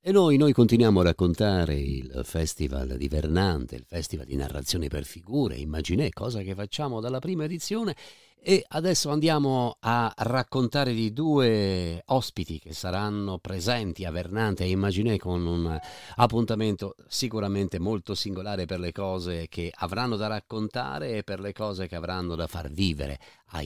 E noi continuiamo a raccontare il Festival di Vernante, il Festival di narrazioni per figure, Immaginè, cosa che facciamo dalla prima edizione. E adesso andiamo a raccontare di due ospiti che saranno presenti a Vernante e Immaginè con un appuntamento sicuramente molto singolare per le cose che avranno da raccontare e per le cose che avranno da far vivere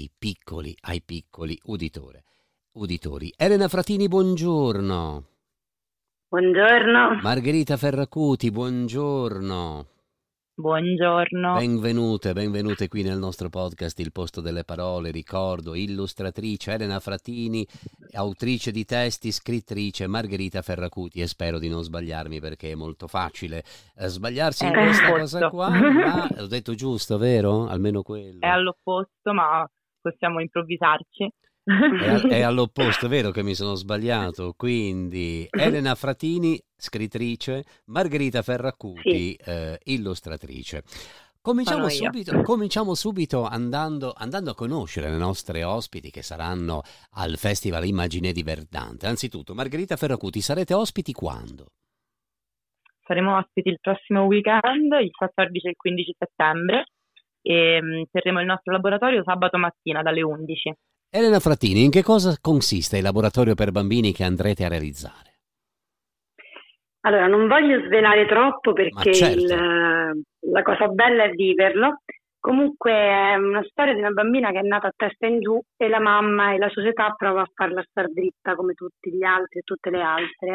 ai piccoli uditori. Elena Fratini, buongiorno. Buongiorno, Margherita Ferracuti, buongiorno. buongiorno. Benvenute qui nel nostro podcast Il Posto delle Parole. Ricordo, illustratrice Elena Fratini, autrice di testi, scrittrice Margherita Ferracuti, e spero di non sbagliarmi perché è molto facile sbagliarsi in questa cosa Opposto. qua, ma ho detto giusto, vero? Almeno È quello. all'opposto, ma possiamo improvvisarci. È all'opposto, è vero che mi sono sbagliato. Quindi Elena Fratini, scrittrice, Margherita Sì, Ferracuti, illustratrice. sono io. Cominciamo subito andando a conoscere le nostre ospiti che saranno al Festival Immaginè di Verdante. Anzitutto, Margherita Ferracuti, sarete ospiti quando? Saremo ospiti il prossimo weekend, il 14 e il 15 settembre, e terremo il nostro laboratorio sabato mattina dalle 11. Elena Fratini, in che cosa consiste il laboratorio per bambini che andrete a realizzare? Allora, non voglio svelare troppo Ma perché certo. la cosa bella è viverlo. Comunque è una storia di una bambina che è nata a testa in giù e la mamma e la società prova a farla star dritta come tutti gli altri e tutte le altre.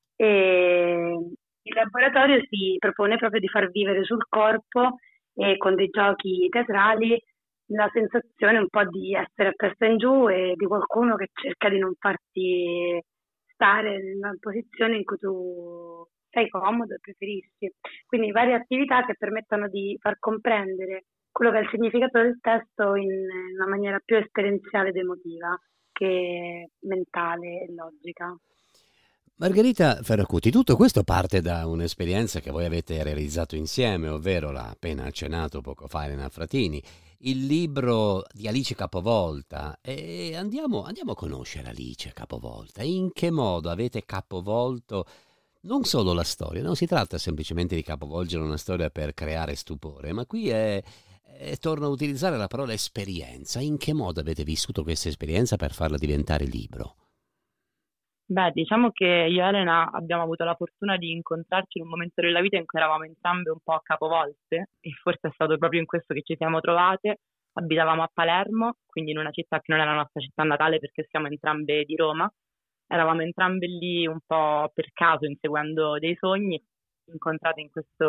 E il laboratorio si propone proprio di far vivere sul corpo e con dei giochi teatrali la sensazione un po' di essere a testa in giù e di qualcuno che cerca di non farti stare in una posizione in cui tu sei comodo e preferisci. Quindi varie attività che permettono di far comprendere quello che è il significato del testo in una maniera più esperienziale ed emotiva che mentale e logica. Margherita Ferracuti, tutto questo parte da un'esperienza che voi avete realizzato insieme, ovvero l'ha appena accennato poco fa Elena Fratini, il libro di Alice Capovolta. E andiamo a conoscere Alice Capovolta. In che modo avete capovolto non solo la storia, non si tratta semplicemente di capovolgere una storia per creare stupore, ma qui torno a utilizzare la parola esperienza. In che modo avete vissuto questa esperienza per farla diventare libro? Beh, diciamo che io e Elena abbiamo avuto la fortuna di incontrarci in un momento della vita in cui eravamo entrambe un po' capovolte e forse è stato proprio in questo che ci siamo trovate. Abitavamo a Palermo, quindi in una città che non è la nostra città natale perché siamo entrambe di Roma. Eravamo entrambe lì un po' per caso, inseguendo dei sogni, incontrate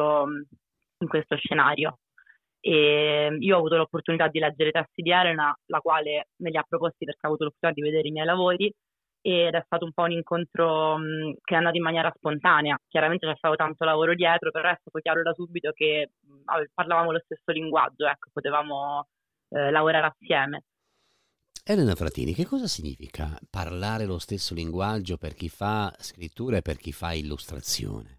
in questo scenario. E io ho avuto l'opportunità di leggere i testi di Elena, la quale me li ha proposti perché ha avuto l'opportunità di vedere i miei lavori ed è stato un po' un incontro che è andato in maniera spontanea. Chiaramente c'è stato tanto lavoro dietro, però è stato chiaro da subito che parlavamo lo stesso linguaggio, ecco, potevamo lavorare assieme. Elena Fratini, che cosa significa parlare lo stesso linguaggio per chi fa scrittura e per chi fa illustrazione?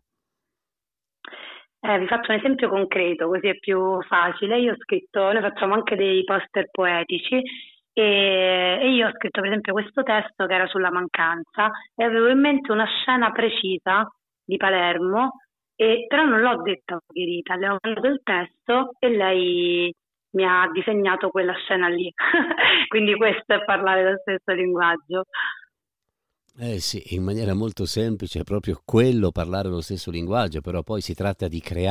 Vi faccio un esempio concreto, così è più facile. Noi facciamo anche dei poster poetici e io ho scritto per esempio questo testo che era sulla mancanza e avevo in mente una scena precisa di Palermo, però non l'ho detta a Margherita, le ho mandato il testo e lei mi ha disegnato quella scena lì. Quindi questo è parlare lo stesso linguaggio. Eh sì, in maniera molto semplice è proprio quello, parlare lo stesso linguaggio, però poi si tratta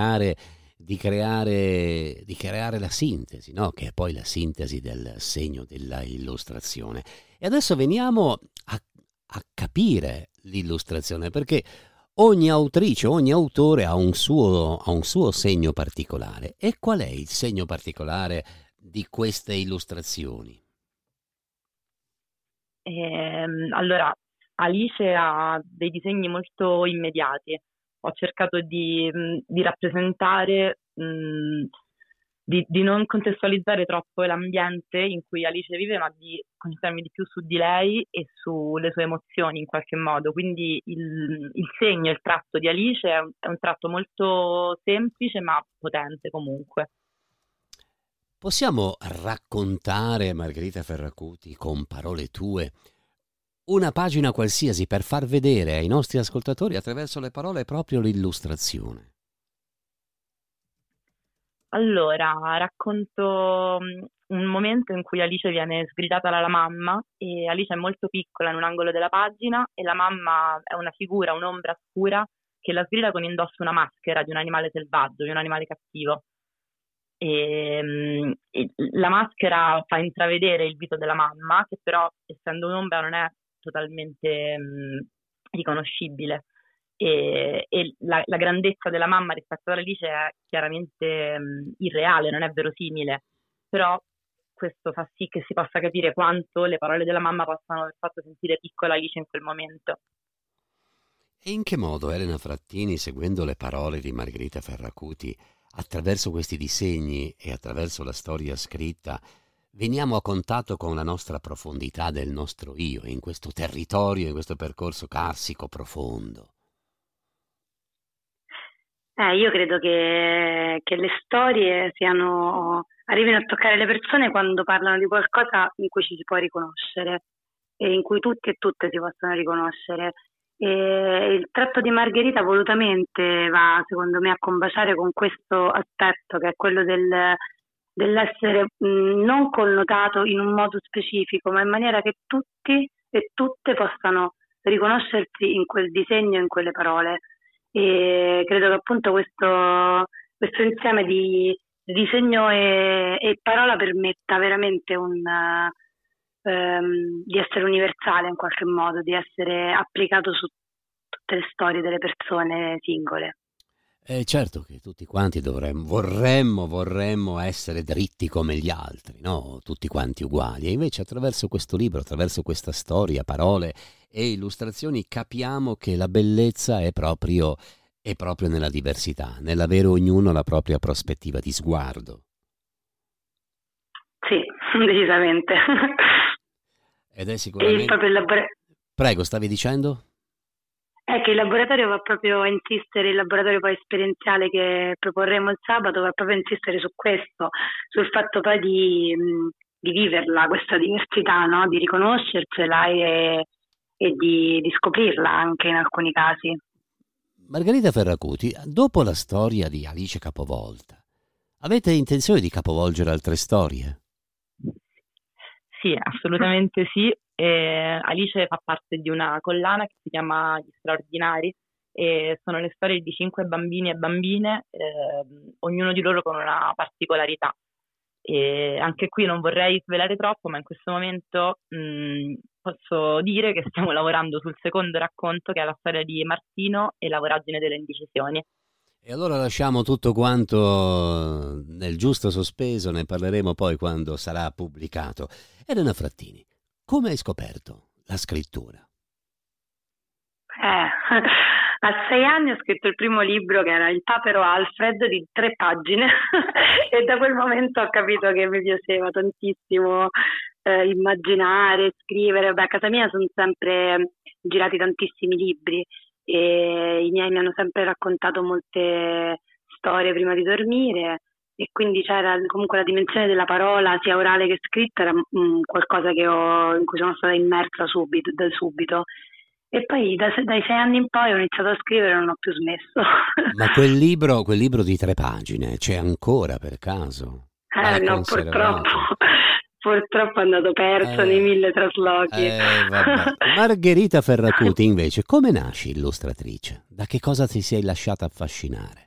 di creare la sintesi, no? Che è poi la sintesi del segno della illustrazione. E adesso veniamo a capire l'illustrazione, perché ogni autrice, ogni autore ha un suo segno particolare. E qual è il segno particolare di queste illustrazioni? Allora, Alice ha dei disegni molto immediati. Ho cercato di rappresentare, di non contestualizzare troppo l'ambiente in cui Alice vive, ma di concentrarmi di più su di lei e sulle sue emozioni in qualche modo. Quindi il segno, il tratto di Alice è un tratto molto semplice ma potente comunque. Possiamo raccontare, Margherita Ferracuti, con parole tue, Una pagina qualsiasi per far vedere ai nostri ascoltatori attraverso le parole proprio l'illustrazione. Allora, racconto un momento in cui Alice viene sgridata dalla mamma e Alice è molto piccola in un angolo della pagina e la mamma è una figura, un'ombra scura che la sgrida con indosso una maschera di un animale selvaggio, di un animale cattivo. E la maschera fa intravedere il viso della mamma, che però, essendo un'ombra, non è totalmente riconoscibile. E la grandezza della mamma rispetto ad Alice è chiaramente irreale, non è verosimile, però questo fa sì che si possa capire quanto le parole della mamma possano aver fatto sentire piccola Alice in quel momento. E in che modo Elena Frattini, seguendo le parole di Margherita Ferracuti, attraverso questi disegni e attraverso la storia scritta, veniamo a contatto con la nostra profondità del nostro io, in questo territorio, in questo percorso carsico profondo? Io credo che le storie arrivino a toccare le persone quando parlano di qualcosa in cui ci si può riconoscere e in cui tutti e tutte si possono riconoscere. E il tratto di Margherita volutamente va, secondo me, a combaciare con questo aspetto che è quello dell'essere non connotato in un modo specifico, ma in maniera che tutti e tutte possano riconoscersi in quel disegno, in quelle parole. E credo che appunto questo insieme di disegno e parola permetta veramente di essere universale in qualche modo, di essere applicato su tutte le storie delle persone singole. Certo che tutti quanti vorremmo essere dritti come gli altri, no? Tutti quanti uguali. E invece attraverso questo libro, attraverso questa storia, parole e illustrazioni, capiamo che la bellezza è proprio nella diversità, nell'avere ognuno la propria prospettiva di sguardo. Sì, decisamente. Ed è sicuramente... Prego, stavi dicendo? È che il laboratorio va proprio a insistere, il laboratorio poi esperienziale che proporremo il sabato va proprio a insistere su questo, sul fatto poi di viverla, questa diversità, no? Di riconoscercela e di scoprirla anche in alcuni casi. Margherita Ferracuti, dopo la storia di Alice Capovolta, avete intenzione di capovolgere altre storie? Sì, assolutamente sì. Alice fa parte di una collana che si chiama Gli Straordinari e sono le storie di 5 bambini e bambine, ognuno di loro con una particolarità. E anche qui non vorrei svelare troppo, ma in questo momento posso dire che stiamo lavorando sul secondo racconto, che è la storia di Martino e la voragine delle indecisioni. E allora lasciamo tutto quanto nel giusto sospeso, ne parleremo poi quando sarà pubblicato. Elena Frattini, come hai scoperto la scrittura? A 6 anni ho scritto il primo libro, che era Il papero Alfred, di 3 pagine e da quel momento ho capito che mi piaceva tantissimo immaginare, scrivere. A casa mia sono sempre girati tantissimi libri e i miei mi hanno sempre raccontato molte storie prima di dormire e quindi c'era comunque la dimensione della parola, sia orale che scritta, era qualcosa in cui sono stata immersa da subito. E poi dai 6 anni in poi ho iniziato a scrivere e non ho più smesso. Ma quel libro di 3 pagine c'è ancora per caso? No, purtroppo è andato perso nei 1000 traslochi. Margherita Ferracuti invece, come nasci illustratrice? Da che cosa ti sei lasciata affascinare?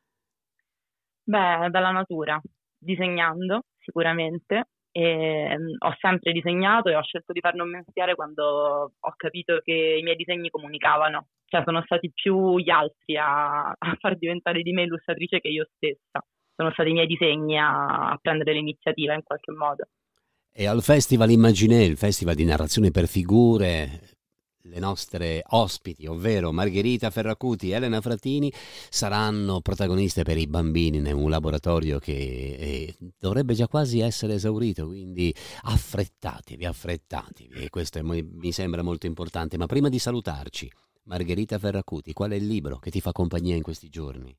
Beh, dalla natura, disegnando sicuramente. E ho sempre disegnato e ho scelto di farne un mestiere quando ho capito che i miei disegni comunicavano, cioè sono stati più gli altri a far diventare di me illustratrice che io stessa, sono stati i miei disegni a prendere l'iniziativa in qualche modo. E al Festival Imaginè, il festival di narrazione per figure, le nostre ospiti, ovvero Margherita Ferracuti e Elena Frattini, saranno protagoniste per i bambini in un laboratorio che dovrebbe già quasi essere esaurito, quindi affrettatevi, e questo mi sembra molto importante. Ma prima di salutarci, Margherita Ferracuti, qual è il libro che ti fa compagnia in questi giorni?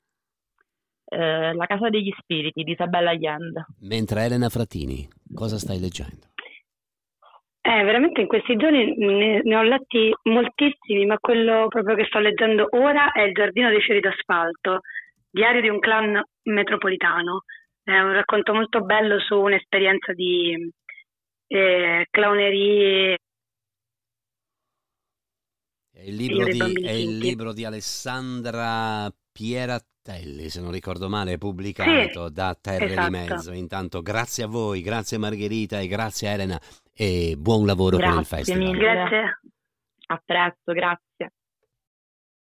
La Casa degli Spiriti di Isabella Allende. Mentre Elena Frattini, cosa stai leggendo? Veramente in questi giorni ne ho letti moltissimi, ma quello proprio che sto leggendo ora è Il giardino dei fiori d'asfalto, diario di un clown metropolitano. È un racconto molto bello su un'esperienza di clownerie È il libro dei di, bambini è il finti. libro di Alessandra Pierattelli, se non ricordo male, Sì, pubblicato da Terre di esatto. Mezzo. Intanto grazie a voi, grazie Margherita e grazie Elena e buon lavoro con il Grazie festival. mille. Grazie. A presto, grazie.